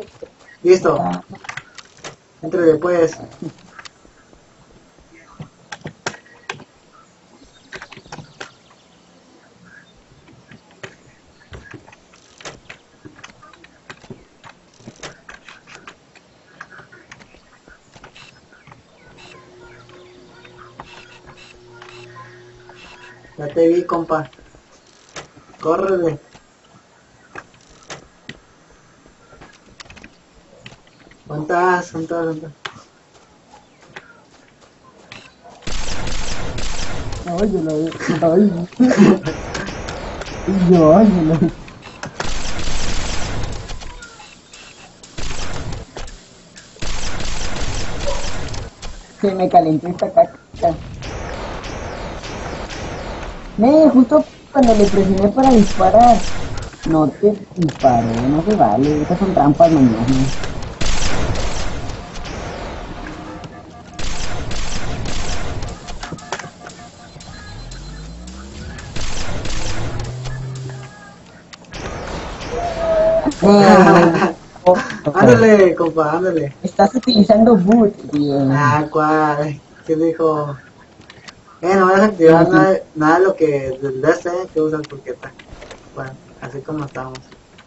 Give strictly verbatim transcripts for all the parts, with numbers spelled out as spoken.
Listo. Entre después. Ya te vi, compa. Córrele. ¿Cuántas? ¿Cuántas? ¿Cuántas? Ay, yo la vi. Ay. Y yo, ay, yo la vi. Se me calentó esta caca. Me, justo cuando le presioné para disparar. No te disparó, no se vale. Estas son trampas, mañana. Ándale, compa, ándale. Estás utilizando boot, bien. Ah, cuál. ¿Qué dijo? Eh, no vas a activar Sí, sí. nada, nada de lo que del D C que usas porque está. Bueno, así como estamos.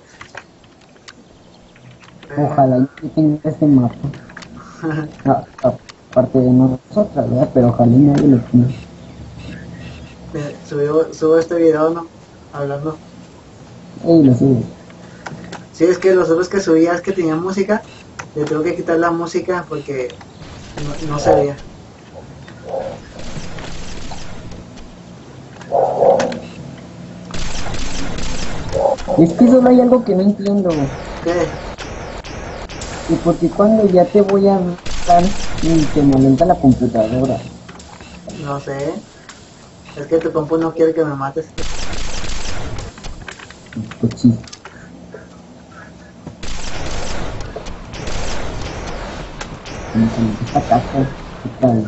Eh, Ojalá y tenga este mapa. Ah, ah, aparte de nosotras, ¿verdad? Pero ojalá y nadie lo tenga. eh, subo, subo este video, ¿no? Hablando. Ey, lo sube. Sí, es que los otros que subía es que tenía música. Le tengo que quitar la música porque no, no se veía. Es que solo hay algo que no entiendo. ¿Qué? ¿Y por qué cuando ya te voy a dar y te molesta la computadora? No sé. Es que tu compu no quiere que me mates. Pues sí. Me calentó esta caca. Otra vez.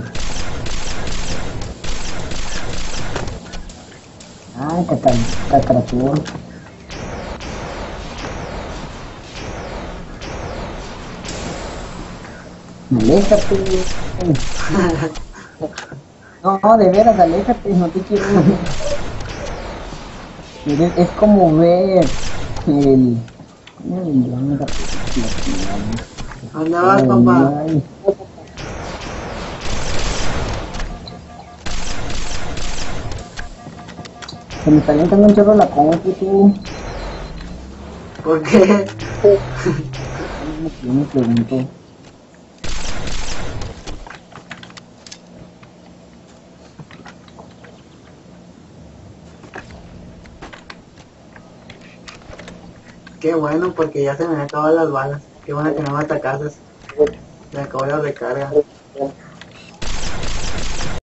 Ah, caca, cacaratura. Aléjate. No, no, de veras, aléjate, no te quiero. Eres- Es como ver el... ¿Cómo le llaman esa película? ¿Dónde vas, compa? Ay, ay. Se me está lentando un chorro la compu, tú. ¿Por qué? Yo me pregunto. Qué bueno, porque ya se me han acabado las balas. Qué bueno que no me atacases. Me acabó la recarga.